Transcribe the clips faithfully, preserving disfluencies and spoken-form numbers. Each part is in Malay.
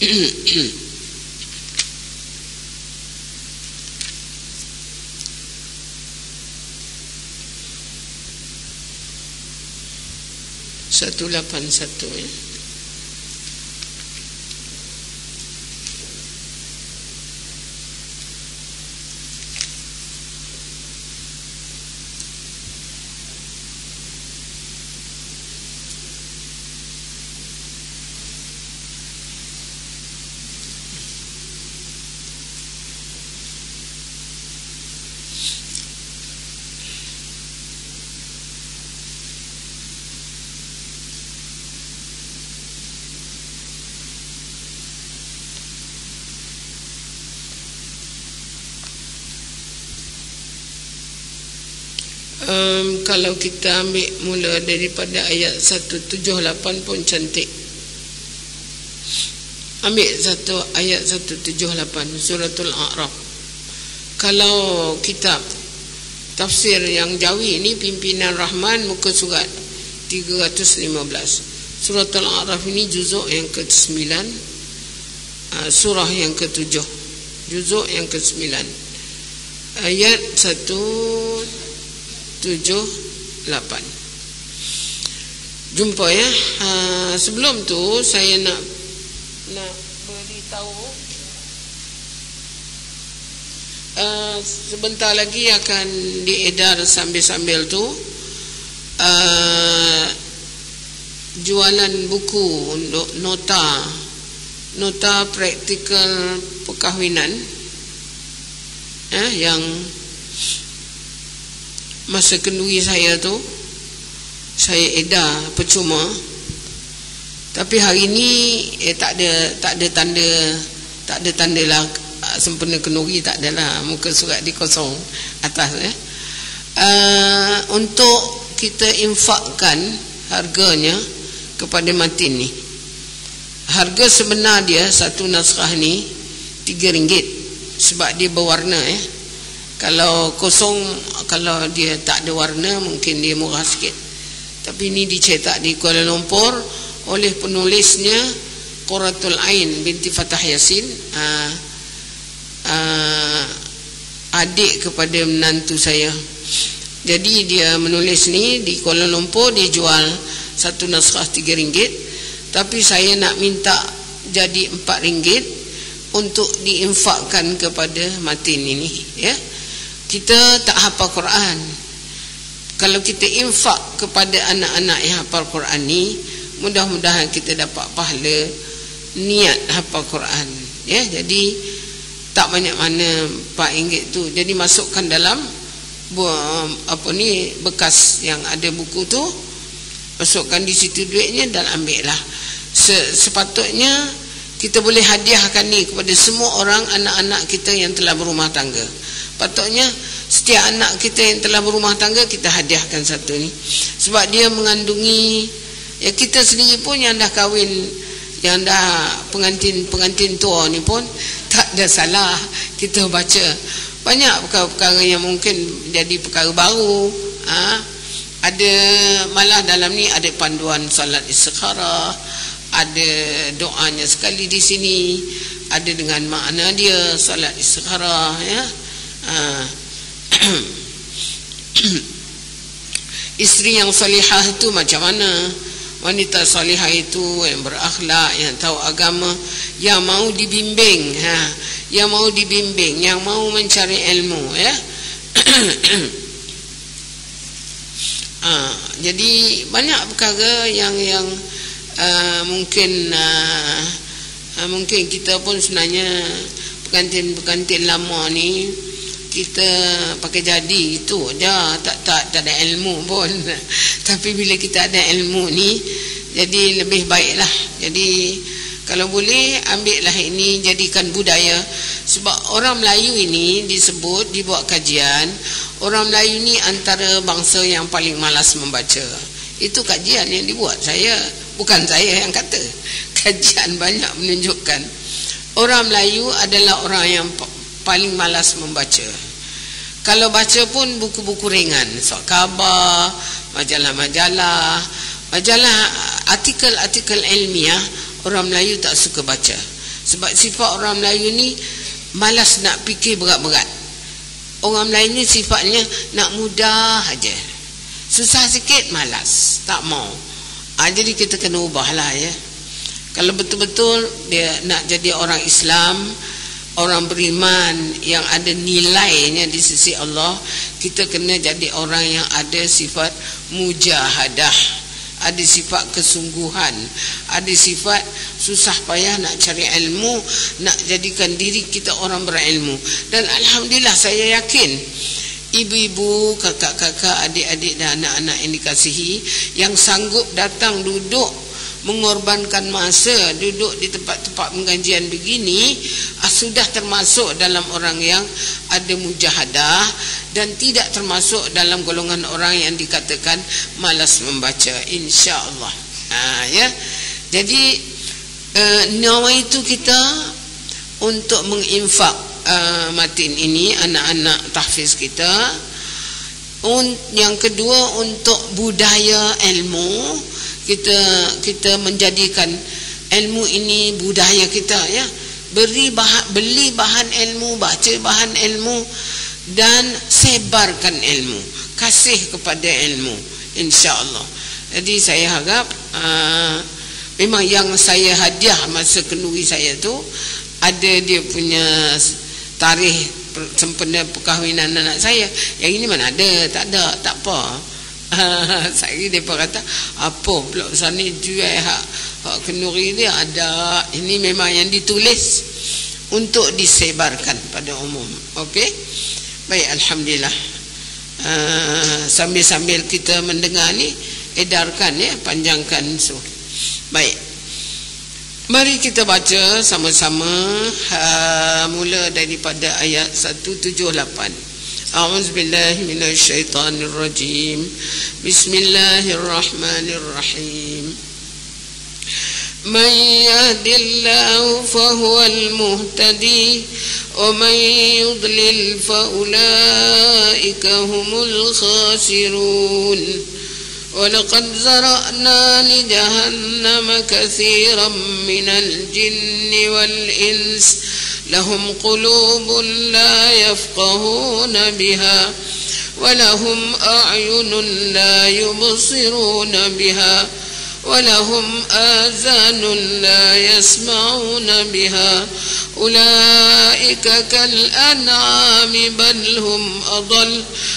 satu lapan satu ya. Um, kalau kita ambil mula daripada ayat seratus tujuh puluh lapan pun cantik. Ambil satu ayat seratus tujuh puluh lapan suratul A'raf. Kalau kitab tafsir yang Jawi ini Pimpinan Rahman, muka surat tiga ratus lima belas. Suratul A'raf ini juzuk yang ke sembilan, uh, surah yang ke tujuh, juzuk yang ke sembilan, ayat seratus tujuh puluh lapan. Jumpa ya. Ha, sebelum tu saya nak nak beritahu uh, sebentar lagi akan diedar sambil-sambil tu uh, jualan buku untuk nota nota praktikal perkahwinan eh, yang masa kenduri saya tu saya edar percuma, tapi hari ni eh, tak ada tak ada tanda tak ada tanda lah sempena kenduri, tak adalah, muka surat di kosong atas eh. Uh, untuk kita infakkan harganya kepada matin ni, harga sebenar dia satu naskah ni tiga ringgit sebab dia berwarna eh. Kalau kosong, kalau dia tak ada warna mungkin dia murah sikit. Tapi ini dicetak di Kuala Lumpur oleh penulisnya Quratul Ain binti Fatah Yasin, uh, uh, adik kepada menantu saya. Jadi dia menulis ni di Kuala Lumpur, dia jual satu naskah tiga ringgit, tapi saya nak minta jadi empat ringgit untuk diinfakkan kepada matin ini ya. Kita tak hafal Quran, kalau kita infak kepada anak-anak yang hafal Quran ni, mudah-mudahan kita dapat pahala niat hafal Quran ya. Jadi tak banyak mana empat ringgit tu, jadi masukkan dalam apa ni bekas yang ada buku tu, masukkan di situ duitnya dan ambil lah. Sepatutnya kita boleh hadiahkan ni kepada semua orang, anak-anak kita yang telah berumah tangga. Patutnya setiap anak kita yang telah berumah tangga kita hadiahkan satu ni, sebab dia mengandungi ya, kita sendiri pun yang dah kahwin, yang dah pengantin-pengantin tua ni pun tak ada salah kita baca banyak perkara-perkara yang mungkin jadi perkara baru. Ha? Ada malah dalam ni ada panduan salat istikharah, ada doanya sekali di sini, ada dengan makna dia salat istikharah ya. Uh, isteri yang salihah itu macam mana? Wanita salihah itu yang berakhlak, yang tahu agama, yang mau dibimbing, ha, yang mau dibimbing, yang mau mencari ilmu ya. uh, jadi banyak perkara yang yang uh, mungkin uh, uh, mungkin kita pun sebenarnya pengantin-pengantin lama ni kita pakai jadi itu aja, tak, tak tak ada ilmu pun. Tapi bila kita ada ilmu ni, jadi lebih baiklah. Jadi kalau boleh ambillah ini, jadikan budaya. Sebab orang Melayu ini disebut, dibuat kajian, orang Melayu ni antara bangsa yang paling malas membaca. Itu kajian yang dibuat, saya bukan saya yang kata. Kajian banyak menunjukkan orang Melayu adalah orang yang paling malas membaca. Kalau baca pun buku-buku ringan, surat khabar, majalah-majalah, majalah artikel-artikel ilmiah, orang Melayu tak suka baca. Sebab sifat orang Melayu ni malas nak fikir berat-berat. Orang Melayu ni sifatnya nak mudah aja. Susah sikit malas, tak mau. Ha, jadi kita kena ubahlah ya. Kalau betul-betul dia nak jadi orang Islam, orang beriman yang ada nilainya di sisi Allah, kita kena jadi orang yang ada sifat mujahadah, ada sifat kesungguhan, ada sifat susah payah nak cari ilmu, nak jadikan diri kita orang berilmu. Dan alhamdulillah saya yakin ibu-ibu, kakak-kakak, adik-adik dan anak-anak yang dikasihi yang sanggup datang duduk mengorbankan masa duduk di tempat-tempat pengajian begini ah, sudah termasuk dalam orang yang ada mujahadah dan tidak termasuk dalam golongan orang yang dikatakan malas membaca, insya-Allah. Ah, ya. Jadi uh, nyawa itu kita untuk menginfak uh, matin ini anak-anak tahfiz kita. Un, yang kedua untuk budaya ilmu, kita kita menjadikan ilmu ini budaya kita ya. Beri bahan, beli bahan ilmu, baca bahan ilmu dan sebarkan ilmu, kasih kepada ilmu, insya-Allah. Jadi saya harap uh, memang yang saya hadiah masa kenduri saya tu ada dia punya tarikh sempena perkahwinan anak saya. Yang ini mana ada, tak ada, tak apa. Saya dia kata apa pula sana jual hak hak kenduri dia ada. Ini memang yang ditulis untuk disebarkan pada umum. Okey. Baik, alhamdulillah. Uh, sambil-sambil kita mendengar ni, edarkan ya, panjangkan so. Baik. Mari kita baca sama-sama uh, mula daripada ayat seratus tujuh puluh lapan. A'udzubillahi minasyaitonirrajim. Bismillahirrahmanirrahim. Man yahdillahu fahuwal muhtadi wa man yudlil fa ulaika humul khasirun. وَلَقَدْ زَرَعْنَا لِجَهَنَّمَ كَثِيرًا مِنَ الْجِنِّ وَالْإِنسِ لَهُمْ قُلُوبٌ لَا يَفْقَهُونَ بِهَا وَلَهُمْ أَعْيُنٌ لَا يُبْصِرُونَ بِهَا وَلَهُمْ آذَانٌ لَا يَسْمَعُونَ بِهَا أُولَئِكَ كَالْأَنْعَامِ بَلْ هُمْ أَضَلُّ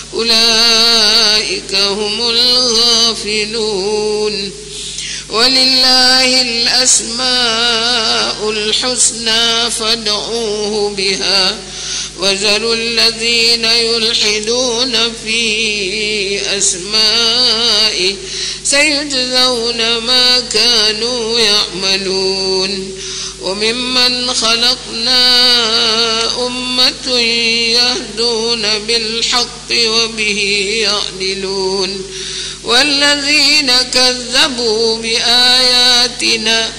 أولئك هم الغافلون. ولله الأسماء الحسنى فادعوه بها وذروا الذين يلحدون في أسمائه سيجزون ما كانوا يعملون. وممن خلقنا أمة يهدون بالحق وبه يعدلون والذين كذبوا بآياتنا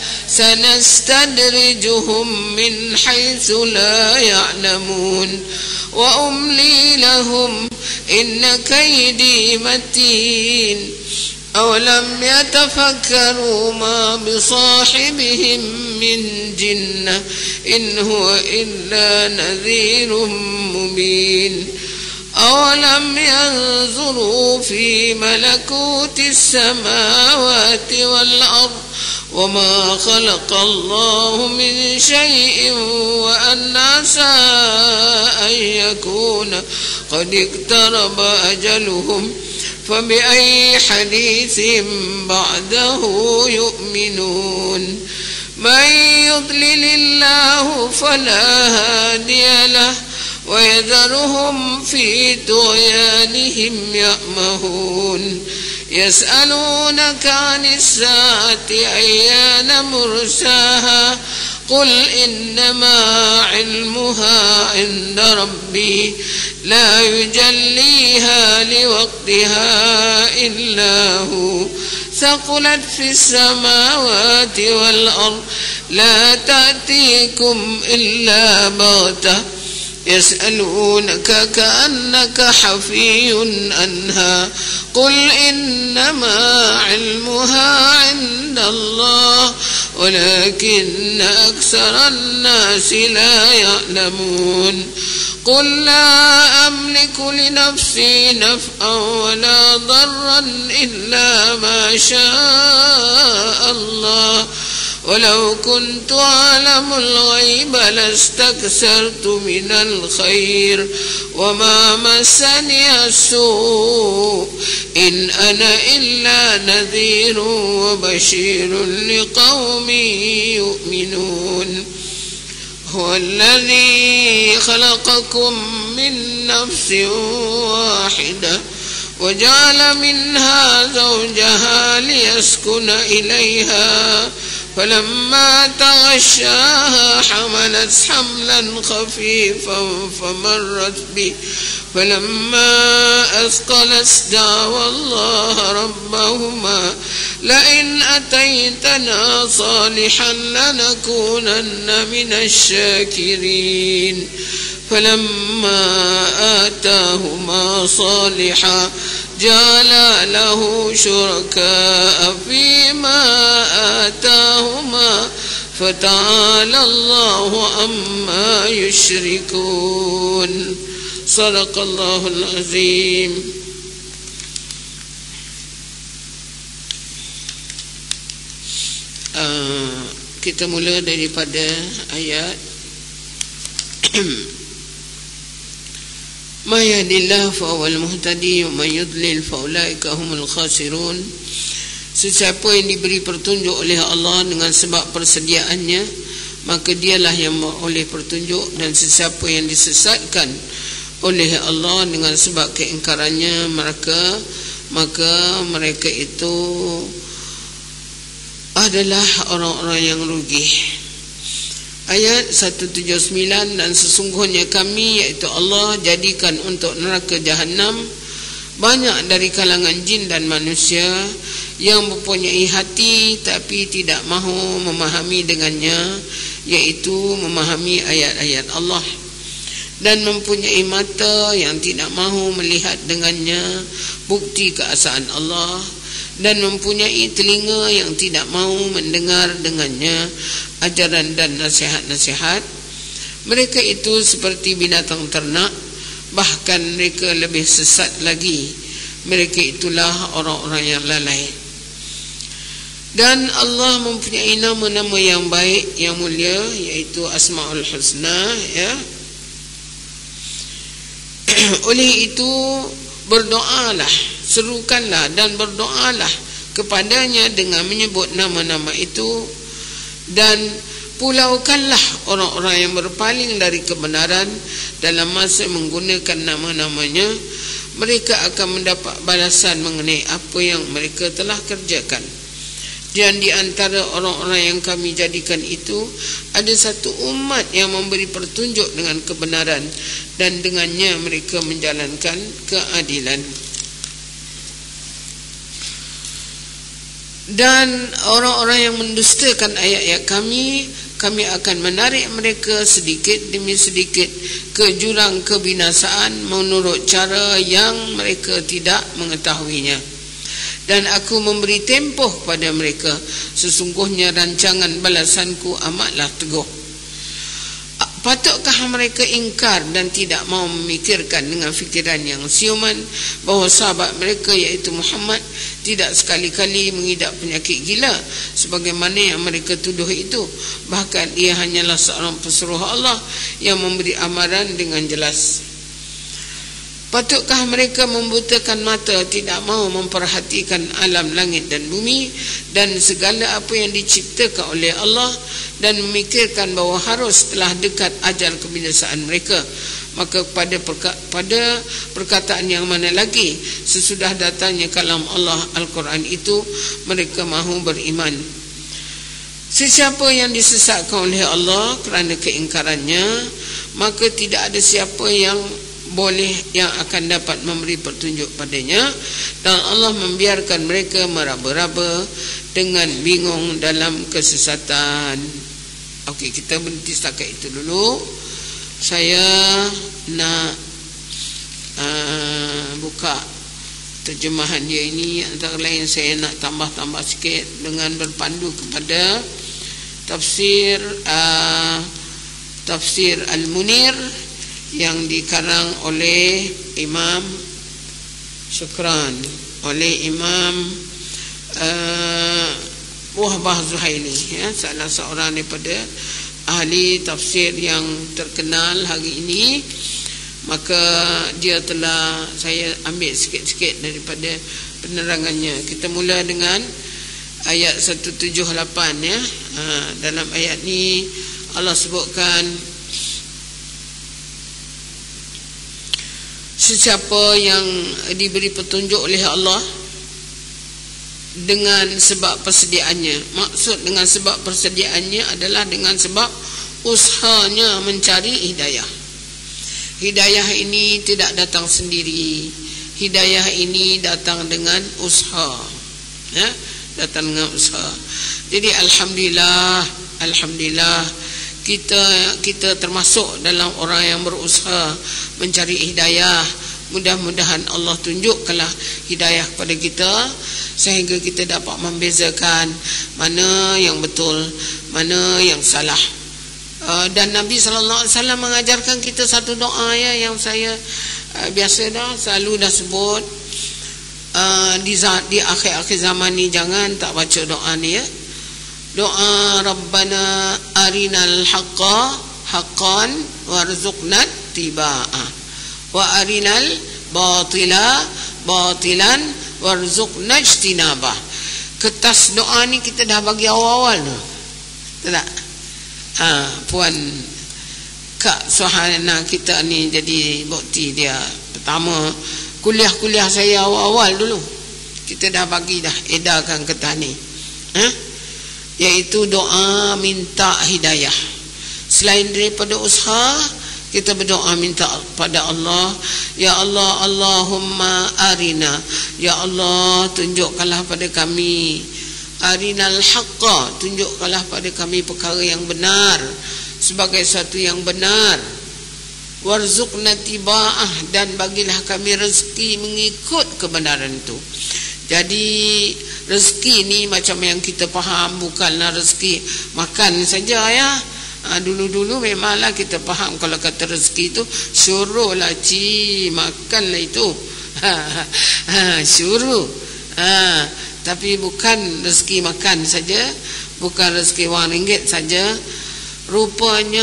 سنستدرجهم من حيث لا يعلمون وأملي لهم إن كيدي متين. أولم يتفكروا ما بصاحبهم من جنة إن هو إلا نذير مبين. أولم ينظروا في ملكوت السماوات والأرض وما خلق الله من شيء وأن عسى أن يكون قد اقترب أجلهم فبأي حديث بعده يؤمنون. من يضلل الله فلا هادي له ويذرهم في طغيانهم يأمهون. يسألونك عن الساعة أيان مرساها قل إنما علمها عند ربي لا يجليها لوقتها إلا هو ثقلت في السماوات والأرض لا تأتيكم إلا بغتة يسألونك كأنك حفي عنها قل إنما علمها عند الله ولكن أكثر الناس لا يعلمون قل لا أملك لنفسي نفعا ولا ضرا إلا ما شاء الله ولو كنت أعلم الغيب لاستكثرت من الخير وما مسني السوء إن أنا إلا نذير وبشير لقوم يؤمنون هو الذي خلقكم من نفس واحدة وجعل منها زوجها ليسكن إليها فلما تغشاها حملت حملا خفيفا فمرت به فلما أثقلت دعوى الله ربهما لئن أتيتنا صالحا لنكونن من الشاكرين فلما آتاهما صالحا جعل له شركاء فيما آتاهما فتعالى الله عما يشركون صدق الله العظيم. uh, Kita mula daripada ayat Ma yahdillahu fa huwal muhtadi wa man yudlil fa ulaika humul khasirun. Sesiapa yang diberi petunjuk oleh Allah dengan sebab persediaannya, maka dialah yang oleh petunjuk, dan sesiapa yang disesatkan oleh Allah dengan sebab keingkarannya, maka maka mereka itu adalah orang-orang yang rugi. Ayat seratus tujuh puluh sembilan, dan sesungguhnya kami, iaitu Allah, jadikan untuk neraka Jahannam banyak dari kalangan jin dan manusia yang mempunyai hati tapi tidak mahu memahami dengannya, iaitu memahami ayat-ayat Allah, dan mempunyai mata yang tidak mahu melihat dengannya bukti keesaan Allah, dan mempunyai telinga yang tidak mahu mendengar dengannya ajaran dan nasihat-nasihat. Mereka itu seperti binatang ternak, bahkan mereka lebih sesat lagi. Mereka itulah orang-orang yang lalai. Dan Allah mempunyai nama-nama yang baik, yang mulia, iaitu Asmaul Husna, ya. Oleh itu berdoalah, serukanlah dan berdoalah kepadanya dengan menyebut nama-nama itu, dan pulaukanlah orang-orang yang berpaling dari kebenaran dalam masa menggunakan nama-namanya. Mereka akan mendapat balasan mengenai apa yang mereka telah kerjakan. Dan di antara orang-orang yang kami jadikan itu ada satu umat yang memberi petunjuk dengan kebenaran, dan dengannya mereka menjalankan keadilan. Dan orang-orang yang mendustakan ayat-ayat kami, kami akan menarik mereka sedikit demi sedikit ke jurang kebinasaan menurut cara yang mereka tidak mengetahuinya. Dan aku memberi tempoh kepada mereka, sesungguhnya rancangan balasanku amatlah teguh. Patutkah mereka ingkar dan tidak mau memikirkan dengan fikiran yang siuman bahawa sahabat mereka, iaitu Muhammad, tidak sekali-kali mengidap penyakit gila sebagaimana yang mereka tuduh itu? Bahkan ia hanyalah seorang pesuruh Allah yang memberi amaran dengan jelas. Patutkah mereka membutakan mata, tidak mahu memperhatikan alam langit dan bumi dan segala apa yang diciptakan oleh Allah, dan memikirkan bahawa harus telah dekat ajal kebinasaan mereka? Maka pada perka, pada perkataan yang mana lagi sesudah datangnya kalam Allah Al-Quran itu mereka mahu beriman? Sesiapa yang disesatkan oleh Allah kerana keingkarannya, maka tidak ada siapa yang boleh yang akan dapat memberi petunjuk padanya, dan Allah membiarkan mereka meraba-raba dengan bingung dalam kesesatan. Okey, kita berhenti setakat itu dulu. Saya nak uh, buka terjemahan dia ini. Antara lain saya nak tambah-tambah sikit dengan berpandu kepada tafsir uh, tafsir Al-Munir yang dikarang oleh Imam Syukran, oleh Imam uh, Wahbah Zuhaili, ya, salah seorang daripada ahli tafsir yang terkenal hari ini. Maka dia telah, saya ambil sikit-sikit daripada penerangannya. Kita mula dengan ayat seratus tujuh puluh lapan, ya. Ha, dalam ayat ni Allah sebutkan sesiapa yang diberi petunjuk oleh Allah dengan sebab persediaannya. Maksud dengan sebab persediaannya adalah dengan sebab usahanya mencari hidayah. Hidayah ini tidak datang sendiri. Hidayah ini datang dengan usaha, ya, datang dengan usaha. Jadi alhamdulillah, alhamdulillah kita kita termasuk dalam orang yang berusaha mencari hidayah. Mudah-mudahan Allah tunjukkanlah hidayah kepada kita sehingga kita dapat membezakan mana yang betul, mana yang salah. Uh, dan Nabi sallallahu alaihi wasallam mengajarkan kita satu doa, ya, yang saya uh, biasa dah selalu dah sebut uh, di di akhir-akhir zaman ni. Jangan tak baca doa ni, ya. Doa Rabbana arinal haqqa haqqan warzuqna tibaa wa arinal batila batilan warzuqna ijtinabah. Kertas doa ni kita dah bagi awal-awal tu. Tak? Ha, Puan Kak Suhana kita ni jadi bukti dia. Pertama, kuliah-kuliah saya awal-awal dulu kita dah bagi dah edarkan kertas ni, ha? Iaitu doa minta hidayah. Selain daripada usaha, kita berdoa minta pada Allah, ya Allah, Allahumma arina, ya Allah, tunjukkanlah pada kami arinal haqqa, tunjukkanlah pada kami perkara yang benar sebagai satu yang benar, warzuqna tibaah, dan bagilah kami rezeki mengikut kebenaran itu. Jadi rezeki ni macam yang kita faham, bukanlah rezeki makan saja, ya. Ha, dulu-dulu memanglah kita faham kalau kata rezeki itu syuruhlah, ci makanlah itu, ha, ha, syuruh, ha. Tapi bukan rezeki makan saja, bukan rezeki wang ringgit saja. Rupanya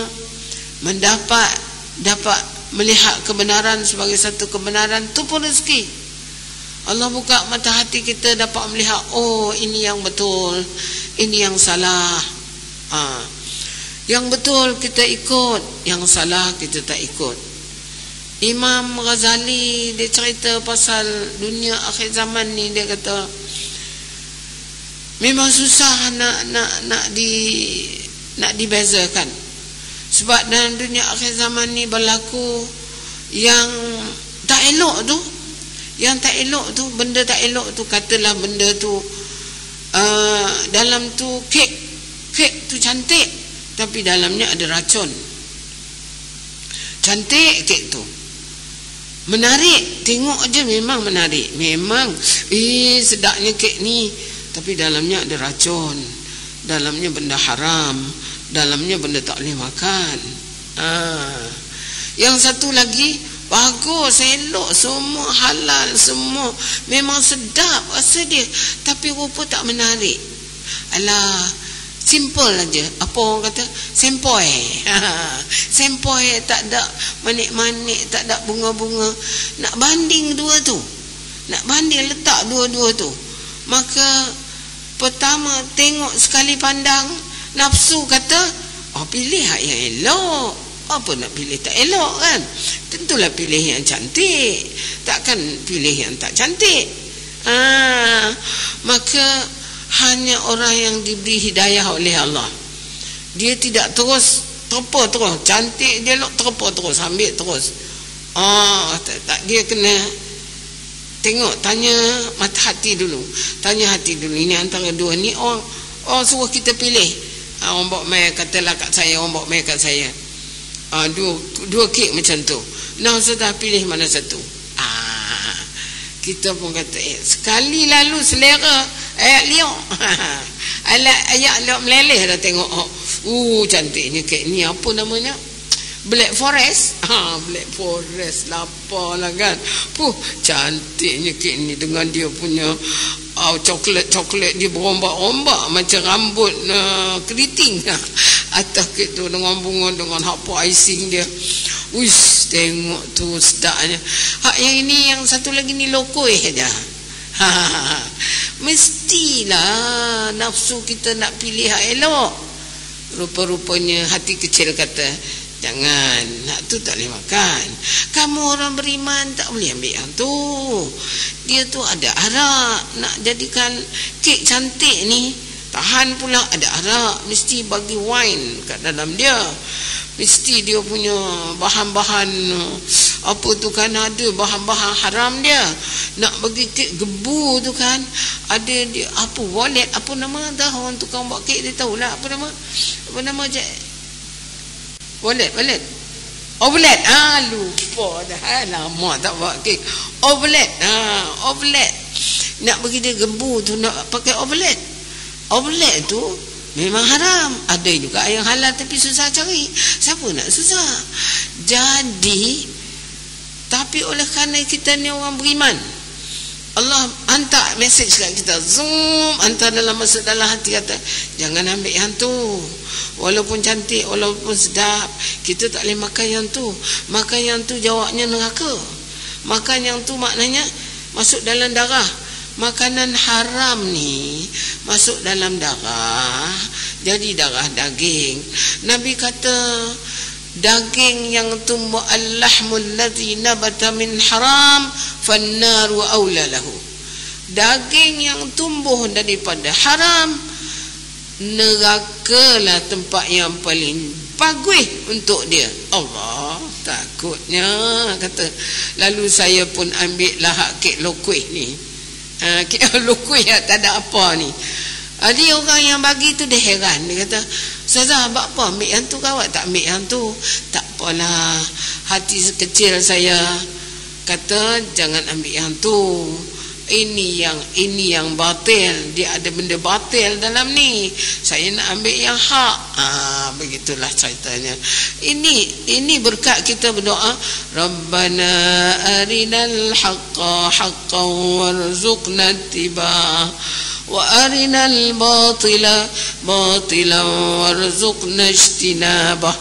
mendapat dapat melihat kebenaran sebagai satu kebenaran tu pun rezeki. Allah buka mata hati kita dapat melihat, oh ini yang betul, ini yang salah. Ha. Yang betul kita ikut, yang salah kita tak ikut. Imam Ghazali dia cerita pasal dunia akhir zaman ni, dia kata memang susah nak nak nak di nak dibezakan. Sebab dalam dunia akhir zaman ni berlaku yang tak elok tu, yang tak elok tu, benda tak elok tu, katalah benda tu uh, dalam tu kek, kek tu cantik tapi dalamnya ada racun. Cantik kek tu, menarik, tengok aja memang menarik, memang eh sedapnya kek ni, tapi dalamnya ada racun, dalamnya benda haram, dalamnya benda tak boleh makan. Ah. Yang satu lagi bagus, elok, semua halal, semua memang sedap rasa dia, tapi rupa tak menarik. Alah, simple aja. Apa orang kata? Sempoi. Sempoi, tak ada manik-manik, tak ada bunga-bunga. Nak banding dua tu, nak banding letak dua-dua tu, maka pertama tengok sekali pandang, nafsu kata, oh pilih yang elok. Apa nak pilih tak elok kan? Tentulah pilih yang cantik, takkan pilih yang tak cantik. Ah, maka hanya orang yang diberi hidayah oleh Allah, dia tidak terus terpa terus, cantik dia elok terpa terus, ambil terus. Ah, tak, tak, dia kena tengok, tanya mata hati dulu, tanya hati dulu, ini antara dua ni orang orang suruh kita pilih. Ah, orang bawa mai katalah kat saya, orang bawa mai kat saya. Ah, dua dua kek macam tu. Nah, sudah pilih mana satu? Ah, kita pun kata eh, sekali lalu selera, Ayat liok. Ayat ayat liok meleleh dah tengok. Uh cantiknya kek ni, apa namanya? Black Forest. Ha, Black Forest lapar lah kan. Puh, cantiknya kek ni dengan dia punya uh, coklat-coklat dia berombak-ombak macam rambut uh, keriting. Atas kek tu dengan bunga, dengan apa icing dia. Uish, tengok tu sedapnya. Hak yang ini, yang satu lagi ni lokoi aja. Ha, mestilah nafsu kita nak pilih hak elok. Rupa-rupanya hati kecil kata, jangan, nak tu tak boleh makan. Kamu orang beriman tak boleh ambil yang tu. Dia tu ada arak, nak jadikan kek cantik ni, tahan pula ada arak, mesti bagi wine kat dalam dia. Mesti dia punya bahan-bahan apa tu kan, ada bahan-bahan haram dia. Nak bagi kek gebu tu kan, ada dia apa wallet, apa nama dah orang tukang buat kek dia tahulah apa nama. Apa nama je? Wallet, wallet. Ovelet. Ah, lupa dah. Lama tak buat kek. Ovelet. Ah, ovelet. Nak bagi dia gebu tu nak pakai ovelet. Ovelet tu memang haram. Ada juga yang halal tapi susah cari. Siapa nak susah? Jadi, tapi oleh kerana kita ni orang beriman, Allah hantar mesej kat kita, zoom, hantar dalam masuk dalam hati kata, jangan ambil yang tu. Walaupun cantik, walaupun sedap, kita tak boleh makan yang tu. Makan yang tu jawabnya neraka. Makan yang tu maknanya masuk dalam darah. Makanan haram ni masuk dalam darah, jadi darah daging. Nabi kata, daging yang tumbuh, al-lahmul ladzi nabata min haram fannaru aula lahu. Daging yang tumbuh daripada haram, nerakalah tempat yang paling bagus untuk dia. Allah, takutnya kata. Lalu saya pun ambil lah hak kek lokuih ni. Ha, kek lokuih tak ada apa ni. Ha, dia orang yang bagi tu dia heran. Dia kata, Ustazah, buat apa ambil yang tu, kawat tak ambil yang tu? Tak apalah, hati kecil saya kata jangan ambil yang tu. Ini yang ini yang batil, dia ada benda batil dalam ni. Saya nak ambil yang hak. Ah, begitulah ceritanya. Ini ini berkat kita berdoa, Rabbana arinal haqqa haqqan warzuqna ittiba'ah wa arinal batila batilan warzuqna ijtinabah.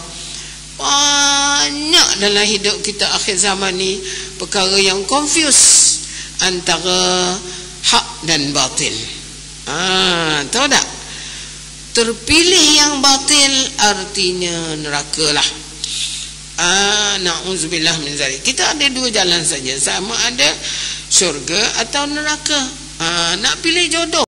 Banyak dalam hidup kita akhir zaman ni perkara yang confuse antara hak dan batil. Ah, tahu tak? Terpilih yang batil artinya neraka lah. Ah, na'udzubillah min zalik. Kita ada dua jalan saja, sama ada syurga atau neraka. Ah, nak pilih jodoh.